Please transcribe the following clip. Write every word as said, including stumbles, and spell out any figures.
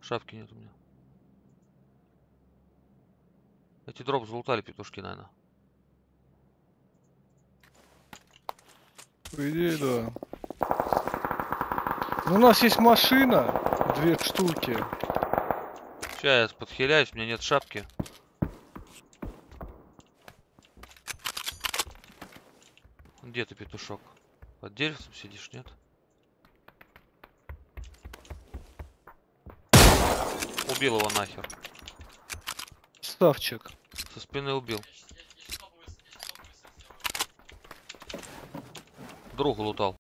Шапки нет у меня. Эти дроп залутали петушки, наверное. По идее, да. Ну, у нас есть машина, две штуки. Сейчас я подхиляюсь, у меня нет шапки. Где ты, петушок? Под деревцем сидишь, нет? Убил его нахер. Ставчик. Со спины убил. Другу лутал.